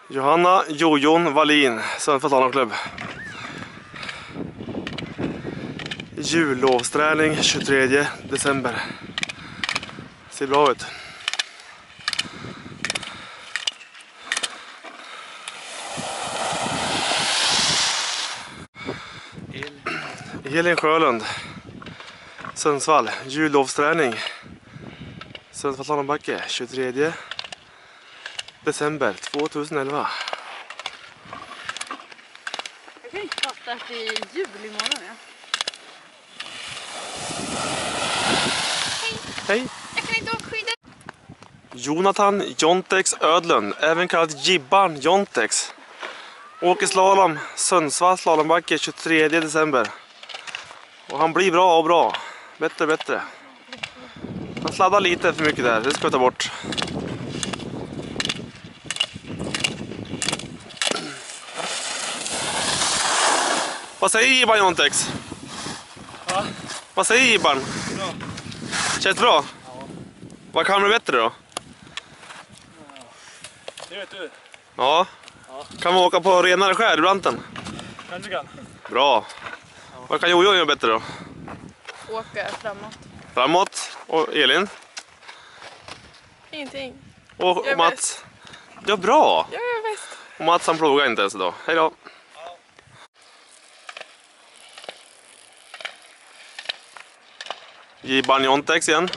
Johanna Jojon Wallin, Sundsvalls slalomklubb. Jullovsträning 23 december. Ser bra ut. Elin Sjölund, Sundsvall, jullovsträning. Sundsvalls slalombacke 23 december 2011. Jag kan inte fatta att det är jul imorgon. Ja. Hej! Jag kan inte åka skidor. Jonathan Jontex Ödlund, även kallad Gibban Jontex. Åker slalom, Sundsvalls slalombacke 23 december. Och han blir bra och bra. Bättre. Han sladdar lite för mycket där, det ska vi ta bort. Vad säger Gibban Jontex? Va? Vad säger Gibban? Bra. Känns bra? Ja. Vad kan bli bättre då? Det vet du. Ja. Kan vi åka på renare skär i branten? Kanske kan. Bra. Vad kan Jojo göra bättre då? Åka framåt. Framåt. Och Elin? Ingenting. Och Jag är Mats? Ja, bra. Jag är bäst. Och Mats han plogar inte ens idag. Hej då. Gibban Jontex igen.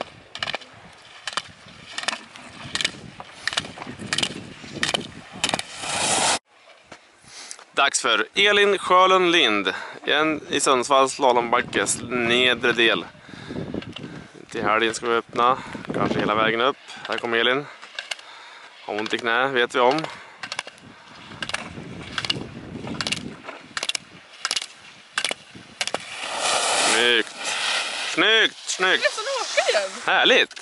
Dags för Elin Sjölund Lind. Igen i Sundsvalls slalombackes nedre del. Till helgen ska vi öppna. Kanske hela vägen upp. Här kommer Elin. Har ont i knä, vet vi om. Snyggt. Snyggt. Jag kan åka igen. Härligt.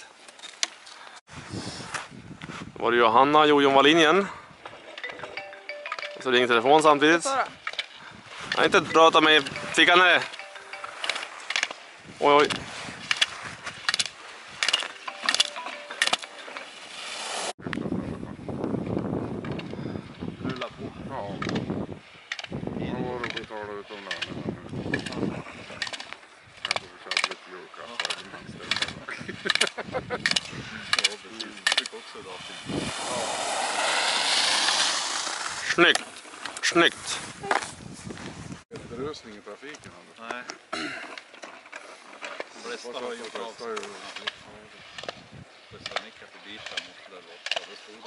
Då var det Johanna Jojon Wallin igen. Och så ringer telefon samtidigt. Jag har inte pratat med fickan här. Oj. Rulla på. Ja. Vad var det att betala ut om lönen? Jag får köpa lite julklappar. Ja, precis. Fick också idag. Snyggt. Snyggt. Berusning i trafiken. Nej. Flesta har gjort av sig. Nicka förbi där mot där borta. Då stod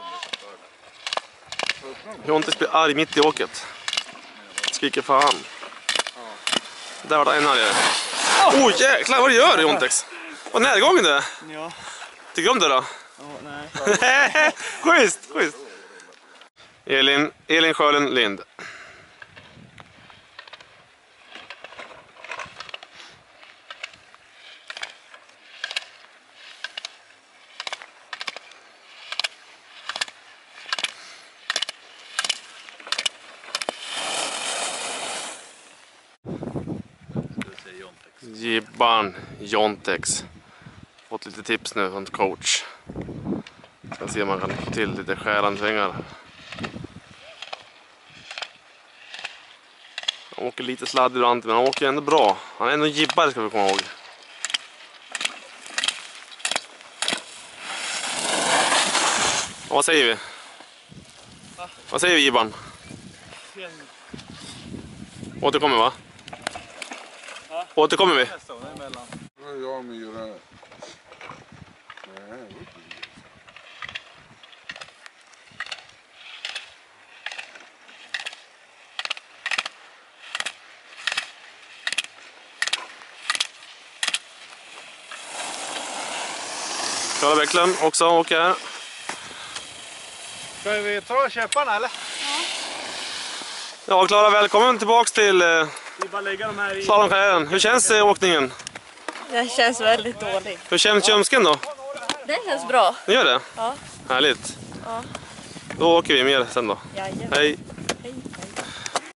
de lite för det. Jontex blir arg mitt i åket. Skriker fan. Där var det en argare. Oj jäklar vad du gör Jontex. Vad närgången det är. Ja. Tycker du om det då? Ja, nej. Schysst. Elin Sjölund Lind. Gibban Jontex. Fått lite tips nu från coach. Ska se om man kan få till lite skäransvängar. Han åker lite sladd i branten, men han åker ändå bra. Han är ändå en gibbare ska vi komma ihåg. Och vad säger vi? Vad säger vi Gibban? Återkommer va? Återkommer vi? Vad är jag myra? Nej, Klara Bäcklund också åker här. Ska vi ta köparna eller? Ja, Klara, välkommen tillbaks till Vi bara lägga de här i. slalomkarriären. Hur känns åkningen? Det känns väldigt dåligt. Hur känns kömsken då? Det känns bra. Det gör det? Ja. Härligt. Ja. Då åker vi mer sen då. Jajamän. Hej!